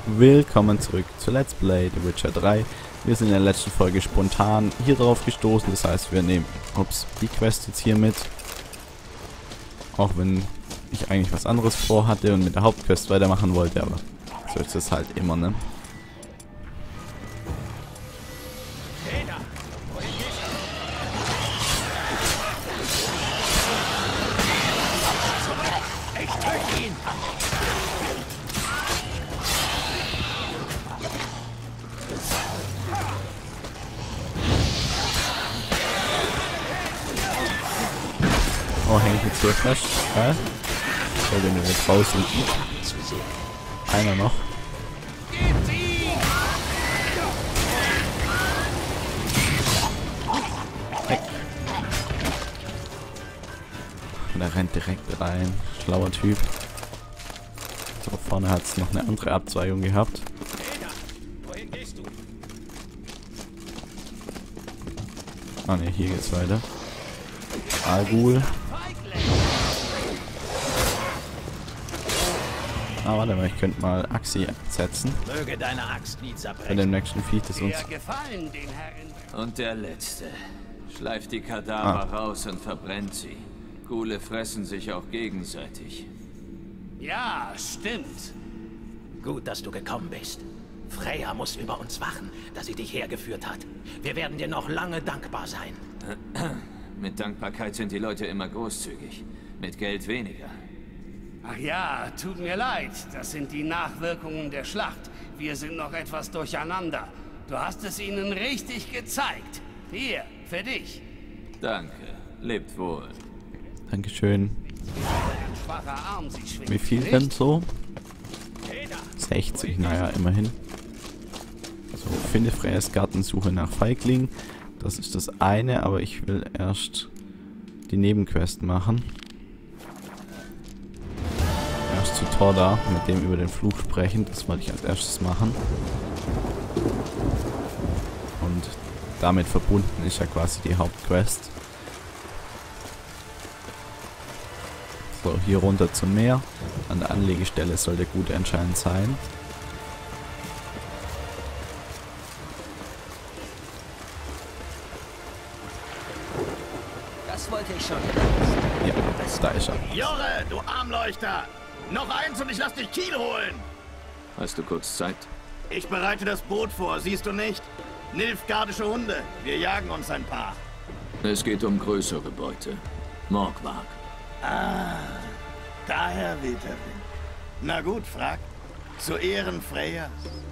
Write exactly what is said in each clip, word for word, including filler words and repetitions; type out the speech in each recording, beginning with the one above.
Willkommen zurück zu Let's Play The Witcher drei. Wir sind in der letzten Folge spontan hier drauf gestoßen, das heißt wir nehmen ups, die Quest jetzt hier mit. Auch wenn ich eigentlich was anderes vorhatte und mit der Hauptquest weitermachen wollte, aber so ist es halt immer, ne? Oh, hänge ich jetzt hier fest? Hä? Soll den jetzt rausrücken? Einer noch. Weg. Der rennt direkt rein. Schlauer Typ. So, vorne hat es noch eine andere Abzweigung gehabt. Ah ne, hier geht's weiter. Algul. Ah, warte mal, ich könnte mal Axi setzen. Möge deine Axt nie zerbrechen. Bei dem nächsten Viech, das uns... Und der letzte. Schleift die Kadaver ah. raus und verbrennt sie. Ghule fressen sich auch gegenseitig. Ja, stimmt. Gut, dass du gekommen bist. Freya muss über uns wachen, dass sie dich hergeführt hat. Wir werden dir noch lange dankbar sein. Mit Dankbarkeit sind die Leute immer großzügig. Mit Geld weniger. Ach ja, tut mir leid. Das sind die Nachwirkungen der Schlacht. Wir sind noch etwas durcheinander. Du hast es ihnen richtig gezeigt. Hier, für dich. Danke. Lebt wohl. Dankeschön. Ein schwacher Arm, sie schwingt. Wie viel denn so? sechzig, naja, immerhin. So, finde Freyas Garten, suche nach Feigling. Das ist das eine, aber ich will erst die Nebenquest machen. Erst zu Torda, mit dem über den Fluch sprechen. Das wollte ich als erstes machen. Und damit verbunden ist ja quasi die Hauptquest. So, hier runter zum Meer. An der Anlegestelle soll der Gute anscheinend sein. Das wollte ich schon. Ja, da ist er. Jorre, du Armleuchter! Noch eins und ich lass dich Kiel holen! Hast du kurz Zeit? Ich bereite das Boot vor, siehst du nicht? Nilfgaardische Hunde. Wir jagen uns ein paar. Es geht um größere Beute. Morgwag. Ah, daher weht der Wind. Na gut, frag. Zu Ehren Freyas.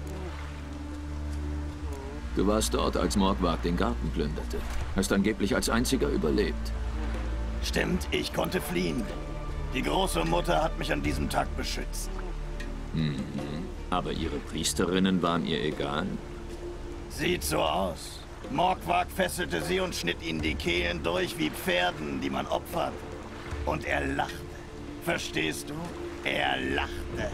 Du warst dort, als Morgwag den Garten plünderte. Hast angeblich als einziger überlebt. Stimmt, ich konnte fliehen. Die große Mutter hat mich an diesem Tag beschützt. Mhm. Aber ihre Priesterinnen waren ihr egal? Sieht so aus. Morgwag fesselte sie und schnitt ihnen die Kehlen durch wie Pferden, die man opfert. Und er lachte. Verstehst du? Er lachte.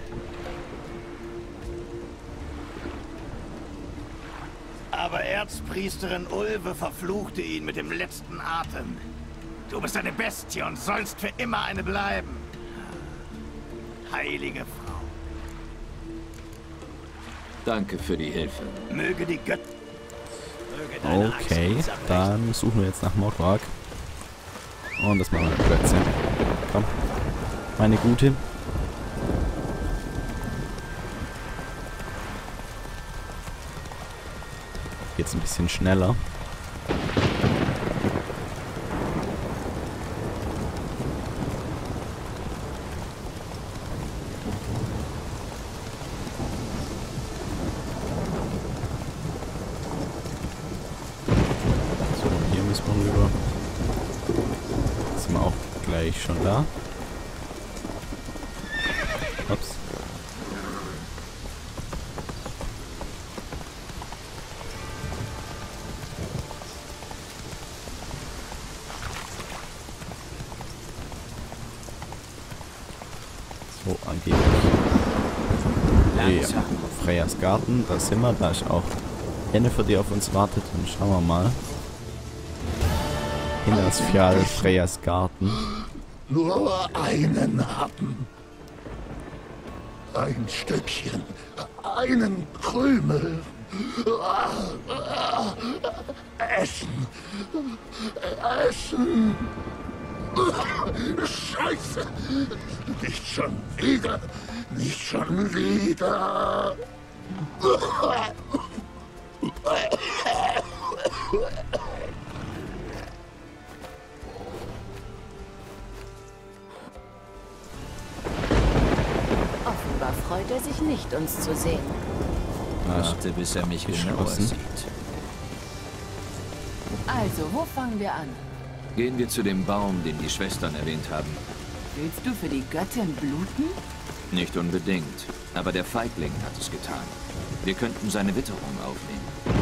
Aber Erzpriesterin Ulve verfluchte ihn mit dem letzten Atem. Du bist eine Bestie und sollst für immer eine bleiben. Heilige Frau. Danke für die Hilfe. Möge die Götter... Okay, dann suchen wir jetzt nach Morgwag. Und das machen wir Plätze. Komm, meine Gute. Jetzt ein bisschen schneller. So, hier müssen wir rüber. Jetzt sind wir auch gleich schon da. Ups. So, angeblich. Ja, Freyas Garten, da sind wir. Da ist auch Yennefer, die auf uns wartet. Dann schauen wir mal. Hintersfjall, Freyas Garten. Nur einen haben. Ein Stückchen einen Krümel. Essen. Essen. Scheiße. Nicht schon wieder. Nicht schon wieder. Offenbar freut er sich nicht, uns zu sehen. Warte, bis er mich genauer sieht. Also, wo fangen wir an? Gehen wir zu dem Baum, den die Schwestern erwähnt haben. Willst du für die Göttin bluten? Nicht unbedingt, aber der Feigling hat es getan. Wir könnten seine Witterung aufnehmen.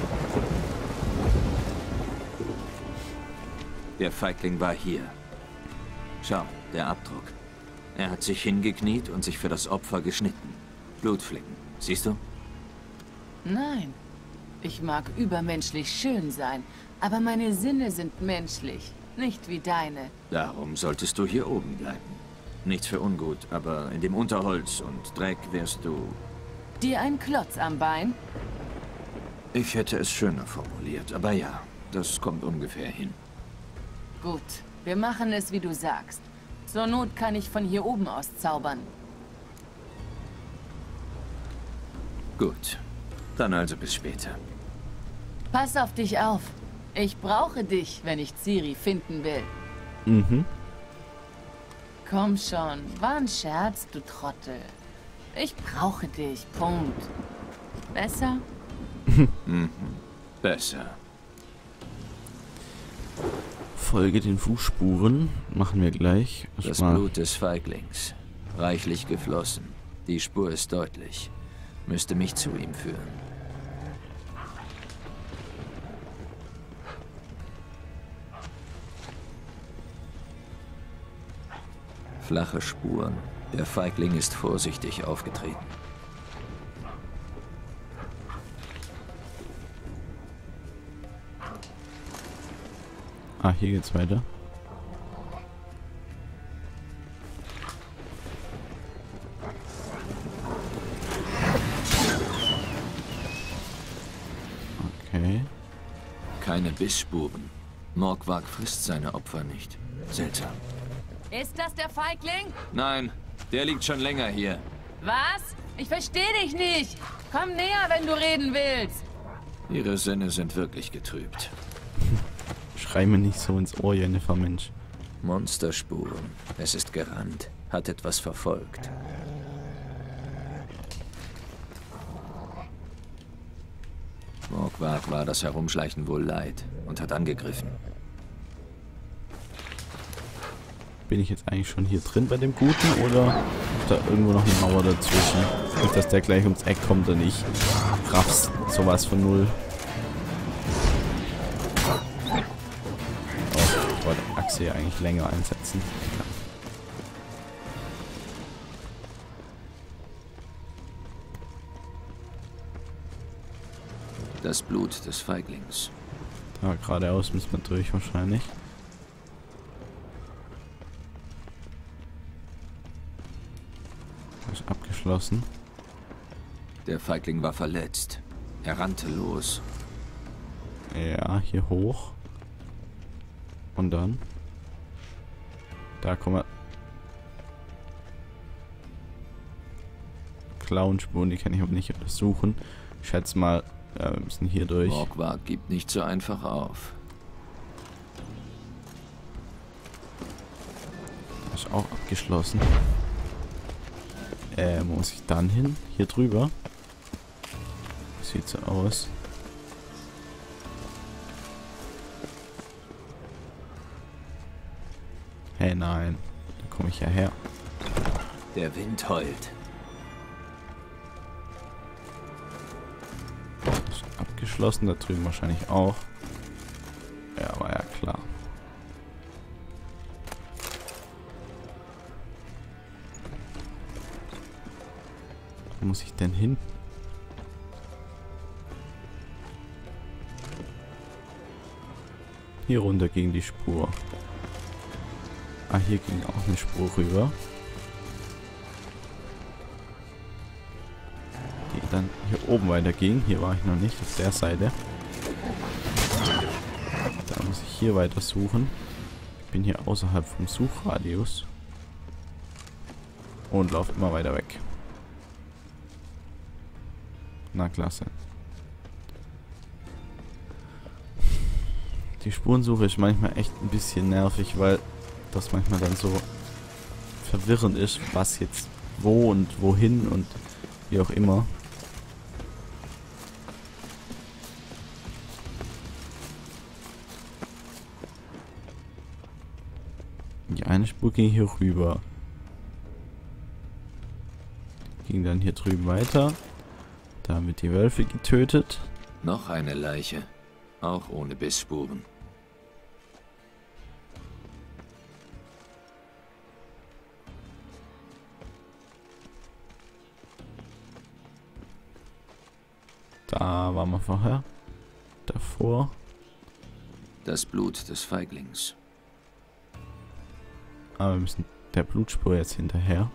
Der Feigling war hier. Schau, der Abdruck. Er hat sich hingekniet und sich für das Opfer geschnitten. Blutflecken, siehst du? Nein. Ich mag übermenschlich schön sein, aber meine Sinne sind menschlich, nicht wie deine. Darum solltest du hier oben bleiben. Nichts für ungut, aber in dem Unterholz und Dreck wärst du... Dir ein Klotz am Bein? Ich hätte es schöner formuliert, aber ja, das kommt ungefähr hin. Gut, wir machen es, wie du sagst. Zur Not kann ich von hier oben aus zaubern. Gut, dann also bis später. Pass auf dich auf. Ich brauche dich, wenn ich Ciri finden will. Mhm. Komm schon, war ein Scherz, du Trottel. Ich brauche dich, Punkt. Besser? Mhm. Besser. Folge den Fußspuren. Machen wir gleich. Das Blut des Feiglings. Reichlich geflossen. Die Spur ist deutlich. Müsste mich zu ihm führen. Flache Spuren. Der Feigling ist vorsichtig aufgetreten. Ah, hier geht's weiter. Okay. Keine Bissspuren. Morgwag frisst seine Opfer nicht. Seltsam. Ist das der Feigling? Nein, der liegt schon länger hier. Was? Ich verstehe dich nicht. Komm näher, wenn du reden willst. Ihre Sinne sind wirklich getrübt. Schrei mir nicht so ins Ohr, Jennifer, Mensch. Monsterspuren. Es ist gerannt. Hat etwas verfolgt. Morgwag war das Herumschleichen wohl leid und hat angegriffen. Bin ich jetzt eigentlich schon hier drin bei dem Guten oder ist da irgendwo noch eine Mauer dazwischen? Nicht, dass der gleich ums Eck kommt und ich raff's sowas von null. Oh, ich wollte die Achse ja eigentlich länger einsetzen. Das Blut des Feiglings. Ja, geradeaus müssen wir durch wahrscheinlich. Das ist abgeschlossen. Der Feigling war verletzt. Er rannte los. Ja, hier hoch. Und dann? Da kommen wir. Clownspuren, die kann ich aber nicht untersuchen. Ich schätze mal, ja, wir müssen hier durch. Morgwag gibt nicht so einfach auf. Das ist auch abgeschlossen. Äh, wo muss ich dann hin? Hier drüber. Sieht so aus. Hey, nein. Da komme ich ja her. Der Wind heult. Das ist abgeschlossen, da drüben wahrscheinlich auch. Ja, war ja klar. Wo muss ich denn hin? Hier runter ging die Spur. Ah, hier ging auch eine Spur rüber. Die dann hier oben weiterging. Hier war ich noch nicht, auf der Seite. Da muss ich hier weiter suchen. Ich bin hier außerhalb vom Suchradius. Und laufe immer weiter weg. Na klasse. Die Spurensuche ist manchmal echt ein bisschen nervig, weil das manchmal dann so verwirrend ist, was jetzt wo und wohin und wie auch immer. Die eine Spur ging hier rüber. Ging dann hier drüben weiter. Da haben wir die Wölfe getötet. Noch eine Leiche. Auch ohne Bissspuren. Da waren wir vorher. Davor. Das Blut des Feiglings. Aber wir müssen der Blutspur jetzt hinterher.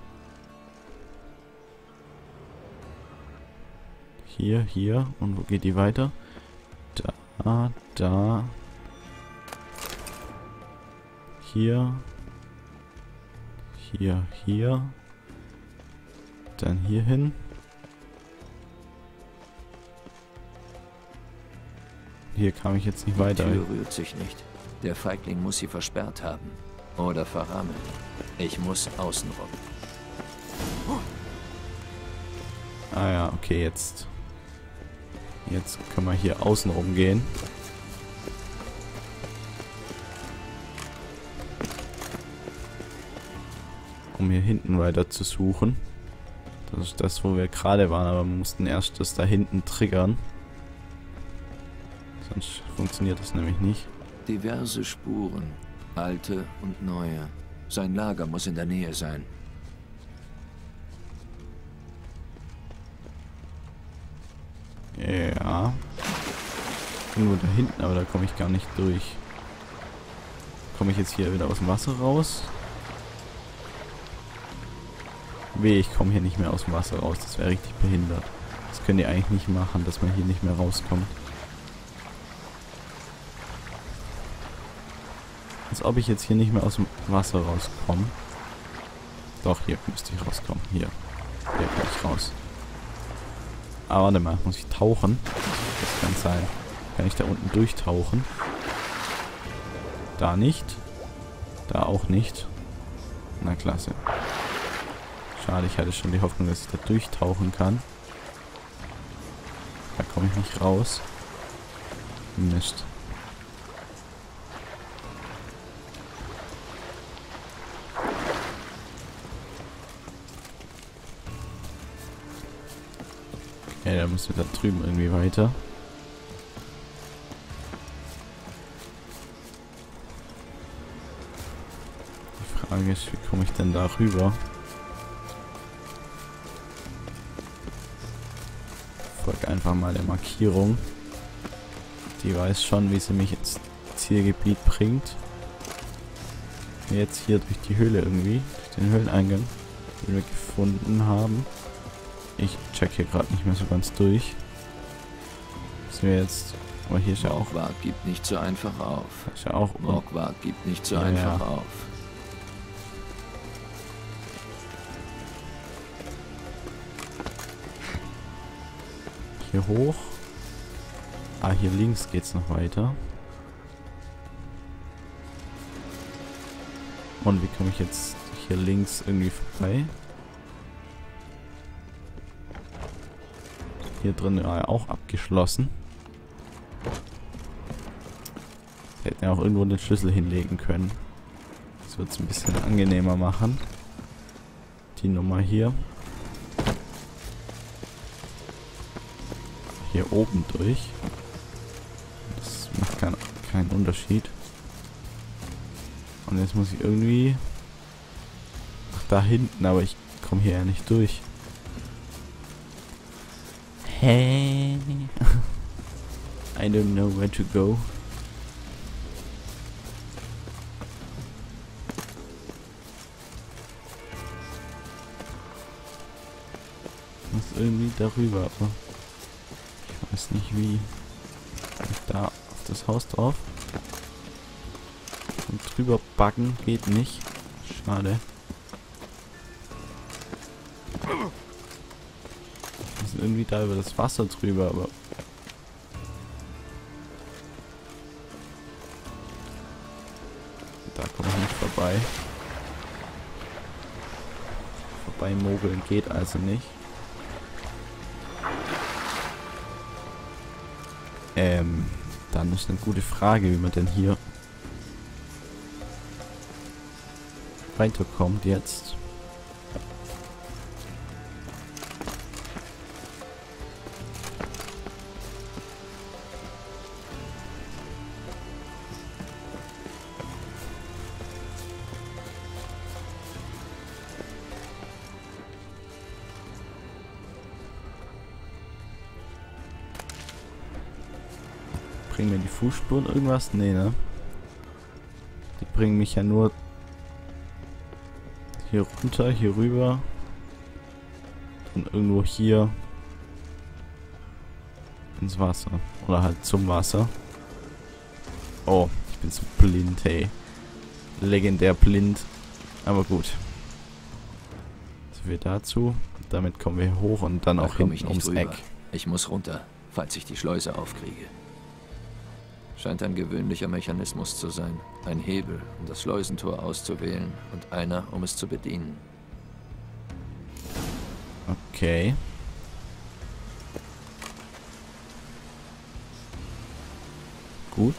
Hier, hier. Und wo geht die weiter? Da, da. Hier. Hier, hier. Dann hier hin. Hier kam ich jetzt nicht weiter. Die Tür rührt sich nicht. Der Feigling muss sie versperrt haben. Oder verrammeln. Ich muss außenrum. Ah ja, okay, jetzt. Jetzt können wir hier außenrum gehen. Um hier hinten weiter zu suchen. Das ist das, wo wir gerade waren, aber wir mussten erst das da hinten triggern. Sonst funktioniert das nämlich nicht. Diverse Spuren. Alte und neue. Sein Lager muss in der Nähe sein. Ja. Irgendwo da hinten, aber da komme ich gar nicht durch. Komme ich jetzt hier wieder aus dem Wasser raus? Weh, ich komme hier nicht mehr aus dem Wasser raus. Das wäre richtig behindert. Das könnt ihr eigentlich nicht machen, dass man hier nicht mehr rauskommt. Als ob ich jetzt hier nicht mehr aus dem Wasser rauskomme. Doch, hier müsste ich rauskommen. Hier. Hier kann ich raus. Aber warte mal, muss ich tauchen? Das kann sein. Kann ich da unten durchtauchen? Da nicht. Da auch nicht. Na klasse. Schade, ich hatte schon die Hoffnung, dass ich da durchtauchen kann. Da komme ich nicht raus. Mist. Okay, da müssen wir da drüben irgendwie weiter. Die Frage ist, wie komme ich denn da rüber? Ich folge einfach mal der Markierung. Die weiß schon, wie sie mich ins Zielgebiet bringt. Jetzt hier durch die Höhle irgendwie, durch den Höhleneingang, den wir gefunden haben. Ich check hier gerade nicht mehr so ganz durch. Müssen wir jetzt... Aber hier ist ja auch... Morgwag gibt nicht so einfach auf. Ist ja auch... Morgwag gibt nicht so Ja, einfach ja. auf. Hier hoch. Ah, hier links geht's noch weiter. Und wie komme ich jetzt hier links irgendwie vorbei? Hier drin ja auch abgeschlossen. Wir hätten ja auch irgendwo den Schlüssel hinlegen können. Das wird es ein bisschen angenehmer machen. Die Nummer hier. Hier oben durch. Das macht kein, keinen Unterschied. Und jetzt muss ich irgendwie nach da hinten, aber ich komme hier ja nicht durch. Hey. I don't know where to go. Ich muss irgendwie darüber, aber ich weiß nicht wie. Kann ich da auf das Haus drauf? Und drüber backen geht nicht. Schade. Wir sind irgendwie da über das Wasser drüber, aber da komme ich nicht vorbei. Vorbei mogeln geht also nicht. Ähm, dann ist eine gute Frage, wie man denn hier weiterkommt jetzt. Bringen mir die Fußspuren irgendwas? Nee, ne? Die bringen mich ja nur hier runter, hier rüber und irgendwo hier ins Wasser. Oder halt zum Wasser. Oh, ich bin so blind, hey. Legendär blind. Aber gut. So viel dazu. Damit kommen wir hoch und dann Da auch komm ich hinten nicht ums rüber. Eck. Ich muss runter, falls ich die Schleuse aufkriege. Scheint ein gewöhnlicher Mechanismus zu sein. Ein Hebel, um das Schleusentor auszuwählen und einer, um es zu bedienen. Okay. Gut.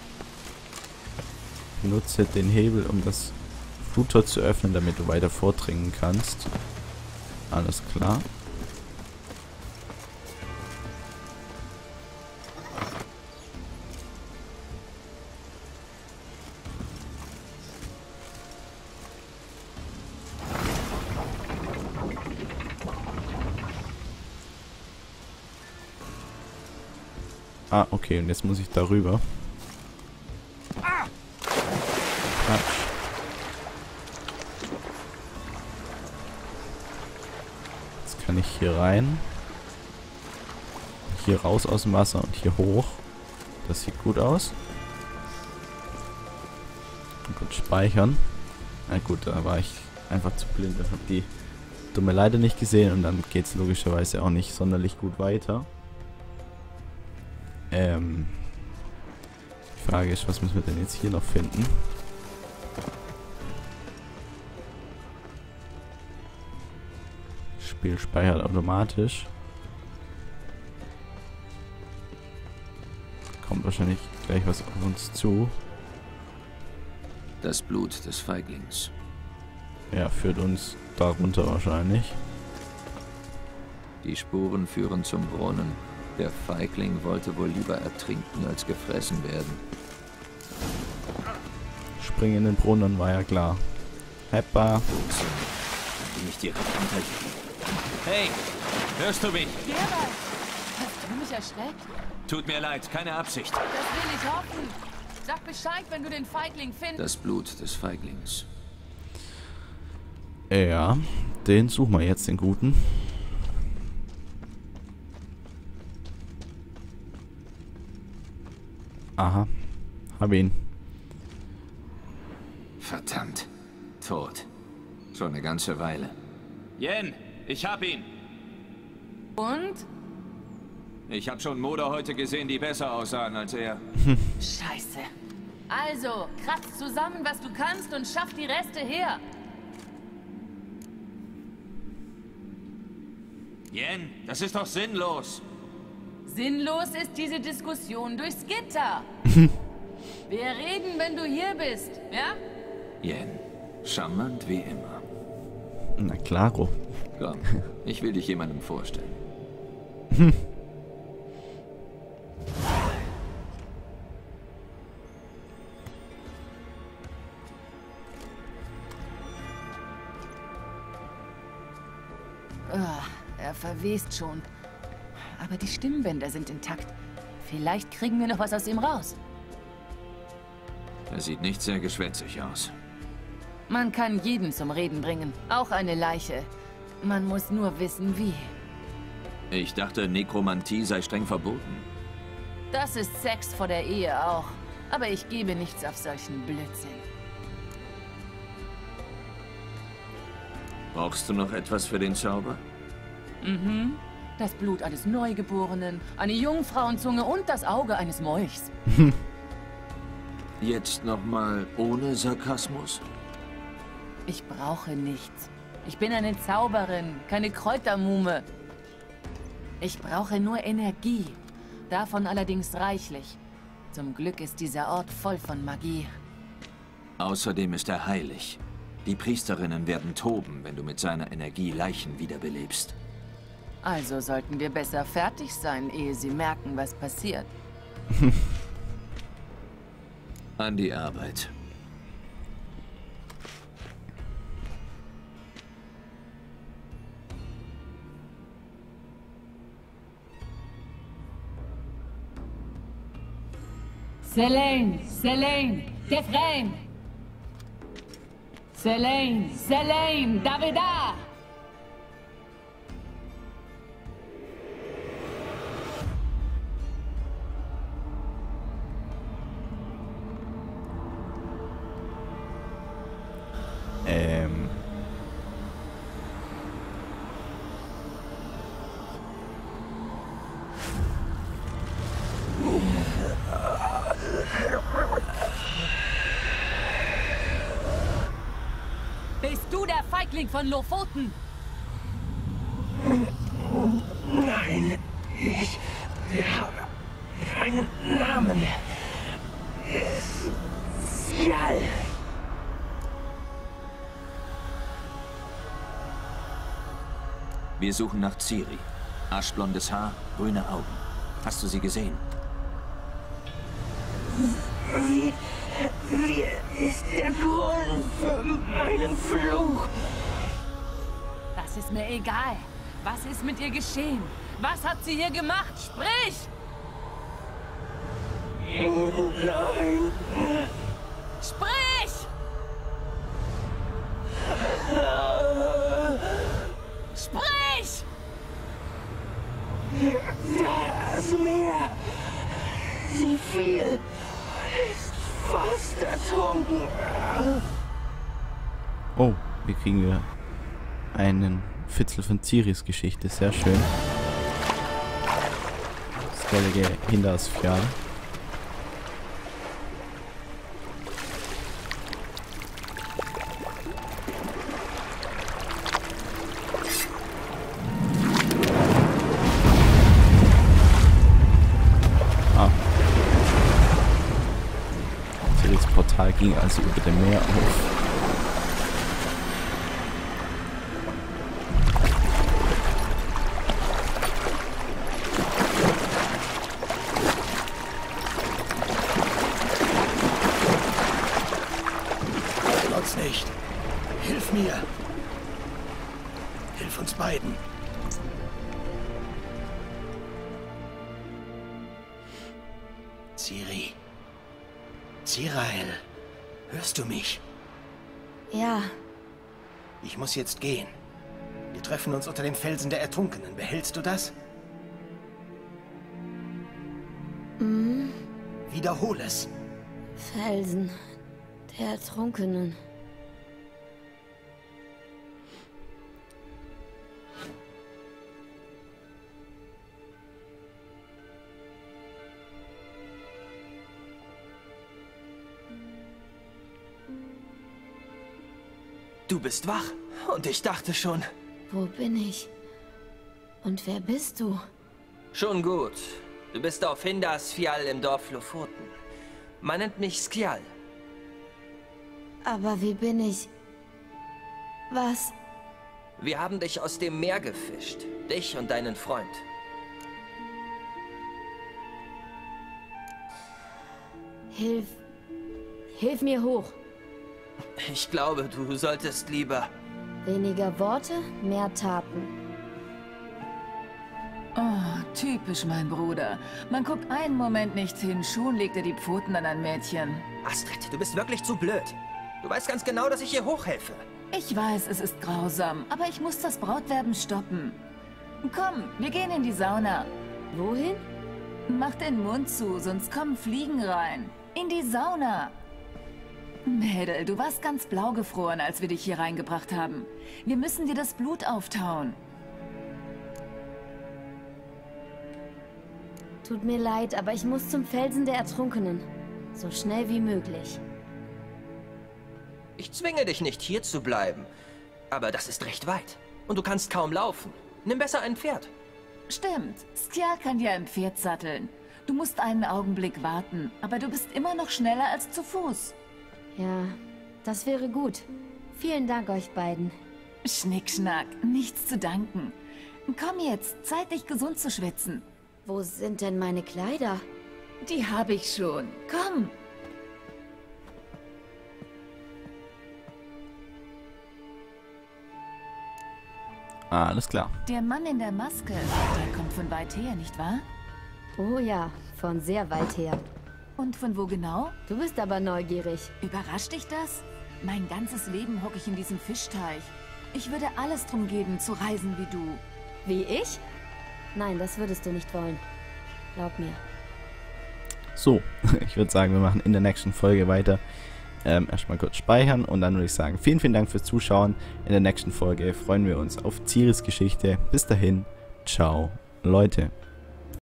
Benutze den Hebel, um das Fluttor zu öffnen, damit du weiter vordringen kannst. Alles klar. Ah, okay, und jetzt muss ich darüber. Quatsch. Jetzt kann ich hier rein. Hier raus aus dem Wasser und hier hoch. Das sieht gut aus. Und gut speichern. Na gut, da war ich einfach zu blind und habe die dumme Leiter nicht gesehen und dann geht es logischerweise auch nicht sonderlich gut weiter. Ähm, die Frage ist, was müssen wir denn jetzt hier noch finden? Spiel speichert automatisch. Kommt wahrscheinlich gleich was auf uns zu. Das Blut des Feiglings. Ja, führt uns darunter wahrscheinlich. Die Spuren führen zum Brunnen. Der Feigling wollte wohl lieber ertrinken als gefressen werden. Springen in den Brunnen, war ja klar. Heppa. Ups, bin ich direkt unter dir. Hey, hörst du mich? Gerald, hast du mich erschreckt? Tut mir leid, keine Absicht. Das will ich hoffen. Sag Bescheid, wenn du den Feigling findest. Das Blut des Feiglings. Ja, den suchen wir jetzt, den guten. Aha, hab ihn. Verdammt. Tot. Schon eine ganze Weile. Yen, ich hab ihn. Und? Ich hab schon Moder heute gesehen, die besser aussahen als er. Scheiße. Also, kratz zusammen, was du kannst und schaff die Reste her. Yen, das ist doch sinnlos. Sinnlos ist diese Diskussion durchs Gitter. Wir reden, wenn du hier bist, ja? Yen, charmant wie immer. Na klaro. Komm, ich will dich jemandem vorstellen. Ah, er verwest schon. Aber die Stimmbänder sind intakt. Vielleicht kriegen wir noch was aus ihm raus. Er sieht nicht sehr geschwätzig aus. Man kann jeden zum Reden bringen. Auch eine Leiche. Man muss nur wissen, wie. Ich dachte, Nekromantie sei streng verboten. Das ist Sex vor der Ehe auch. Aber ich gebe nichts auf solchen Blödsinn. Brauchst du noch etwas für den Zauber? Mhm. Das Blut eines Neugeborenen, eine Jungfrauenzunge und das Auge eines Molchs. Jetzt nochmal ohne Sarkasmus? Ich brauche nichts. Ich bin eine Zauberin, keine Kräutermuhme. Ich brauche nur Energie. Davon allerdings reichlich. Zum Glück ist dieser Ort voll von Magie. Außerdem ist er heilig. Die Priesterinnen werden toben, wenn du mit seiner Energie Leichen wiederbelebst. Also sollten wir besser fertig sein, ehe sie merken, was passiert. An die Arbeit. Selene, Selene, Kefraim! Selene, Selene, Davida! Ähm. Bist du der Feigling von Lofoten? Nein, ich habe keinen Namen. Skjal. Wir suchen nach Ciri. Aschblondes Haar, grüne Augen. Hast du sie gesehen? Wie, wie ist der Grund für meinen Fluch? Das ist mir egal. Was ist mit ihr geschehen? Was hat sie hier gemacht? Sprich! Nein. Sprich! Sprich! Das Meer. Sie fiel. Ist fast ertrunken. Oh, hier kriegen wir einen Fitzel von Ciris Geschichte. Sehr schön. Skellige Hindersfjall. Ah. Ciris Portal ging also über dem Meer auf. Nicht. Hilf mir. Hilf uns beiden. Ciri. Zirael. Hörst du mich? Ja, Ich muss jetzt gehen. Wir treffen uns unter dem Felsen der Ertrunkenen. Behältst du das? mhm. Wiederhol es. Felsen der Ertrunkenen. Du bist wach und ich dachte schon... Wo bin ich? Und wer bist du? Schon gut. Du bist auf Hindersfjall im Dorf Lofoten. Man nennt mich Skjal. Aber wie bin ich? Was? Wir haben dich aus dem Meer gefischt. Dich und deinen Freund. Hilf. Hilf mir hoch. Ich glaube, du solltest lieber... Weniger Worte, mehr Taten. Oh, typisch mein Bruder. Man guckt einen Moment nicht hin, schon legt er die Pfoten an ein Mädchen. Astrid, du bist wirklich zu blöd. Du weißt ganz genau, dass ich ihr hochhelfe. Ich weiß, es ist grausam, aber ich muss das Brautwerben stoppen. Komm, wir gehen in die Sauna. Wohin? Mach den Mund zu, sonst kommen Fliegen rein. In die Sauna. Mädel, du warst ganz blau gefroren, als wir dich hier reingebracht haben. Wir müssen dir das Blut auftauen. Tut mir leid, aber ich muss zum Felsen der Ertrunkenen. So schnell wie möglich. Ich zwinge dich nicht, hier zu bleiben. Aber das ist recht weit. Und du kannst kaum laufen. Nimm besser ein Pferd. Stimmt, Skjal kann dir ein Pferd satteln. Du musst einen Augenblick warten, aber du bist immer noch schneller als zu Fuß. Ja, das wäre gut. Vielen Dank euch beiden. Schnickschnack, nichts zu danken. Komm jetzt, Zeit dich gesund zu schwitzen. Wo sind denn meine Kleider? Die habe ich schon. Komm. Alles klar. Der Mann in der Maske, der kommt von weit her, nicht wahr? Oh ja, von sehr weit her. Und von wo genau? Du bist aber neugierig. Überrascht dich das? Mein ganzes Leben hocke ich in diesem Fischteich. Ich würde alles drum geben, zu reisen wie du. Wie ich? Nein, das würdest du nicht wollen. Glaub mir. So, ich würde sagen, wir machen in der nächsten Folge weiter. Ähm, erstmal kurz speichern und dann würde ich sagen, vielen, vielen Dank fürs Zuschauen. In der nächsten Folge freuen wir uns auf Ciris Geschichte. Bis dahin, ciao, Leute.